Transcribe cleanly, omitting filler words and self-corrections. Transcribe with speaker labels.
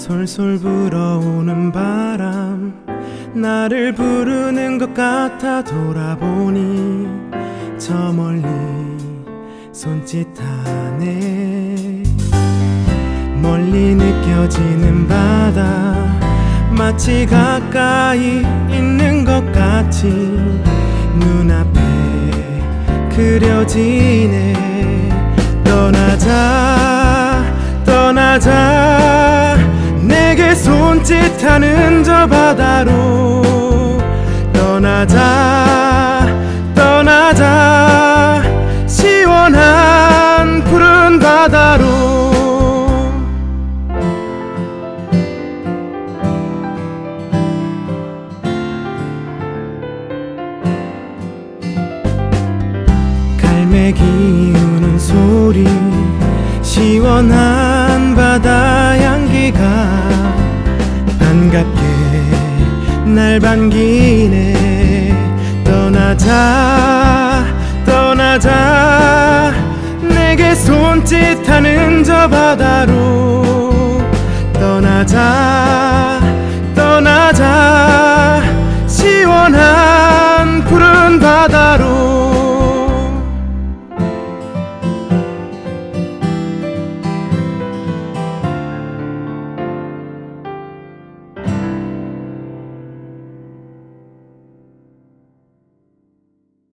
Speaker 1: 솔솔 불어오는 바람 나를 부르는 것 같아 돌아보니 저 멀리 손짓하네. 멀리 느껴지는 바다 마치 가까이 있는 것 같이 눈앞에 그려지네. 떠나자 떠나자 내게 손짓하는 저 바다로 떠나자 떠나자 시원한 푸른 바다로. 갈매기 우는 소리 시원한 바다 향기가 반갑게 날 반기네. 떠나자 떠나자 내게 손짓하는 저 바다로 떠나자 떠나자 시원한 푸른 바다로.